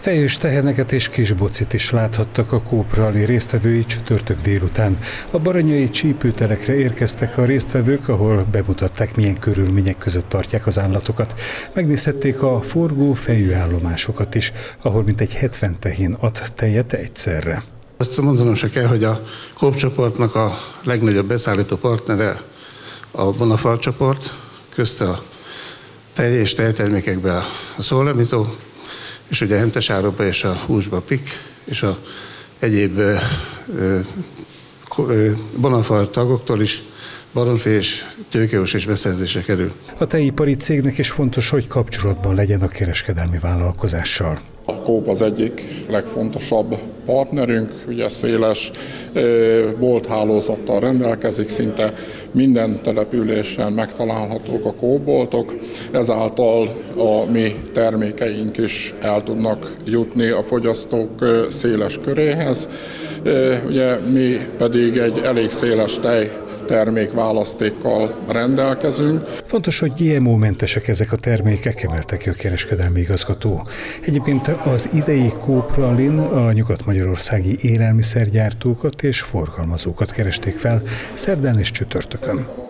Fejős teherneket és kisbocit is láthattak a Coop Rally résztvevői csütörtök délután. A baranyai csípőtelekre érkeztek a résztvevők, ahol bemutatták, milyen körülmények között tartják az állatokat. Megnézhették a forgó fejőállomásokat is, ahol mintegy 70 tehén ad tejet egyszerre. Azt mondanom se kell, hogy a Coop csoportnak a legnagyobb beszállító partnere a Bonafart csoport, közte a tej és tejtermékekbe a szólamizó, és ugye a hentes áruba és a húsba PIK, és a egyéb Bonafart tagoktól is baromfi és tőkehús is beszerzésre kerül. A tejipari cégnek is fontos, hogy kapcsolatban legyen a kereskedelmi vállalkozással. A Coop az egyik legfontosabb partnerünk, ugye széles bolthálózattal rendelkezik, szinte minden településen megtalálhatók a Coop boltok, ezáltal a mi termékeink is el tudnak jutni a fogyasztók széles köréhez. Ugye mi pedig egy elég széles termékválasztékkal rendelkezünk. Fontos, hogy GMO-mentesek ezek a termékek, emelte ki a kereskedelmi igazgató. Egyébként az idei Coop Rallyn a nyugat-magyarországi élelmiszergyártókat és forgalmazókat keresték fel szerdán és csütörtökön.